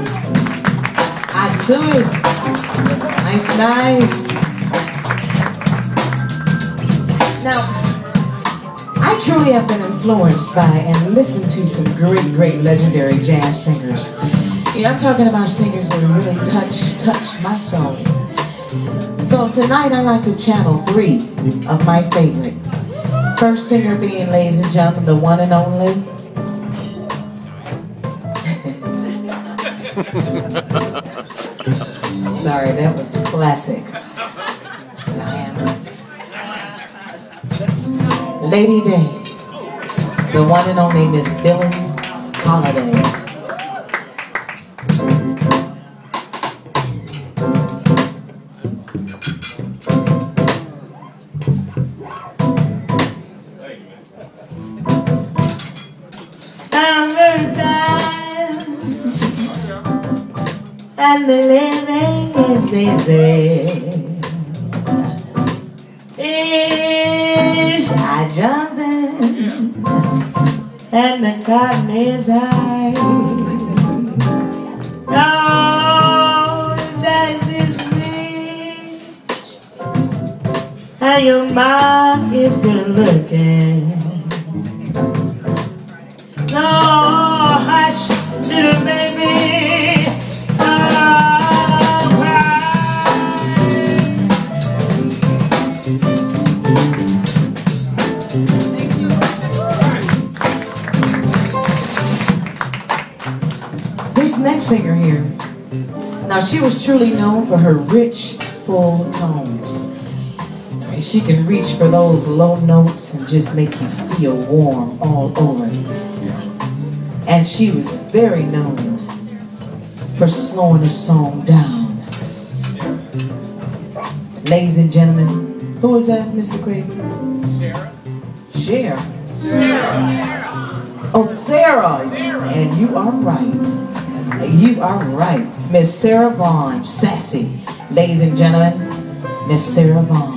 Atsui. Nice, nice. Now, I truly have been influenced by and listened to some great legendary jazz singers. You know, I'm talking about singers that really touch my soul. So tonight I'd like to channel 3 of my favorite. First singer being, ladies and gentlemen, the one and only sorry, that was classic. Diana. Lady Day, the one and only Miss Billie Holiday. Summertime and the living is easy. Fish are jumping and the cotton is high. Oh, that is rich and your mom is good looking. Oh, hush, little baby, don't cry. This next singer here, now she was truly known for her rich, full tones. She can reach for those low notes and just make you feel warm all over. And she was very known for slowing a song down. Ladies and gentlemen, who is that, Mr. Craig? Sarah. Oh, Sarah. And you are right. You are right. It's Miss Sarah Vaughan, sassy. Ladies and gentlemen, Miss Sarah Vaughan.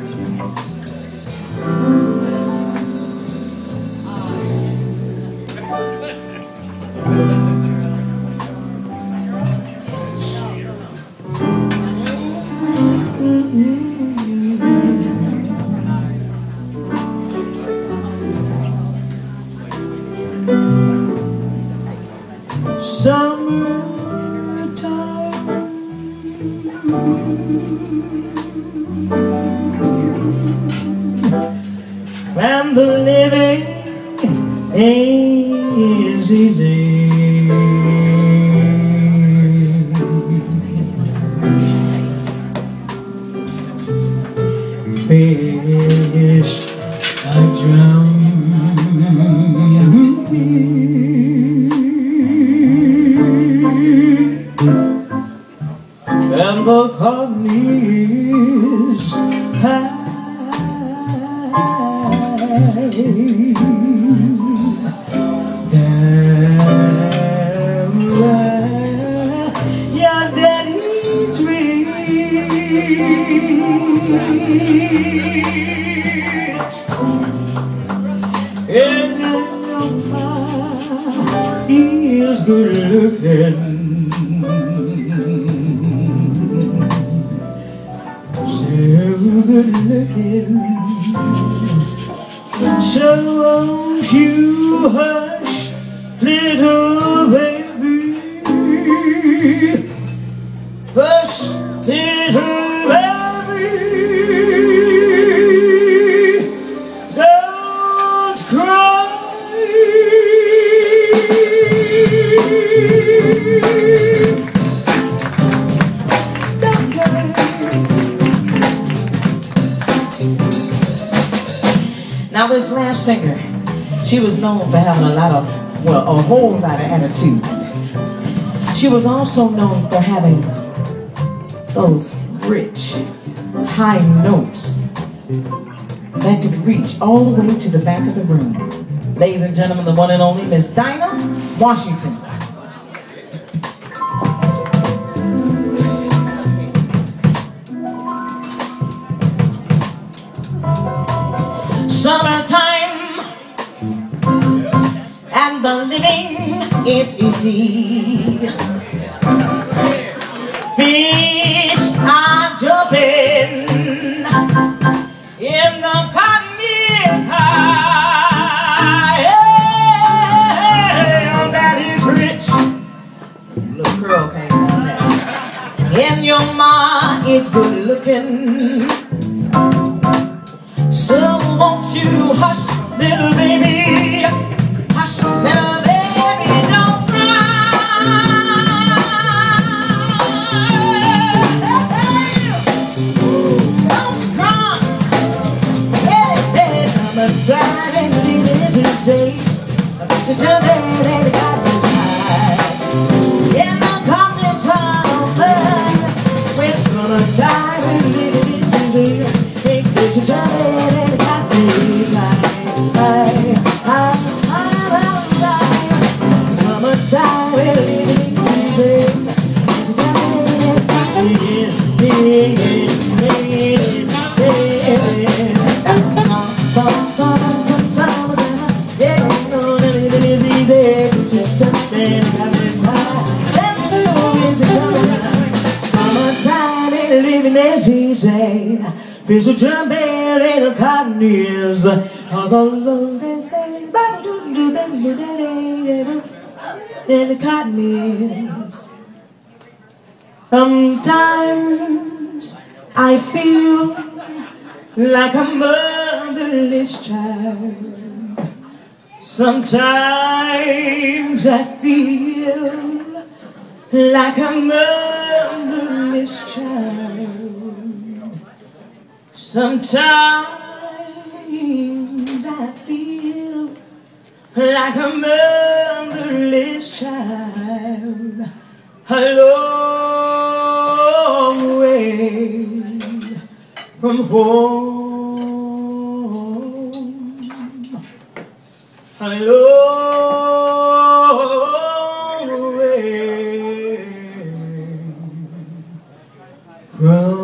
Summertime and the living is easy. Fish are drowning and the cotton is high. Damn right, your daddy's rich, and your mama is good looking. Good looking, so won't you hush, little baby, hush, little baby, don't cry. Don't cry. Now this last singer, she was known for having a whole lot of attitude. She was also known for having those rich, high notes that could reach all the way to the back of the room. Ladies and gentlemen, the one and only Miss Dinah Washington. Summertime and the living is easy. girl came down there. And your ma is good looking. So won't you hush, little baby, hush, little baby, don't cry. Don't cry. Hey, I'm a driving ladies and say, I'm just a daddy got this high. Yeah, I'm coming from we're gonna die with ladies and say, hey, there's a daddy got this high. Summertime with ladies and say, there's a daddy got this Summertime ain't living as easy. Fish are jumping in the cotton ears. Cause all of they say, in the cotton ears. Sometimes I feel like a motherless child. Sometimes I feel like a motherless child. Sometimes I feel like a motherless child. A long way from home. A long way from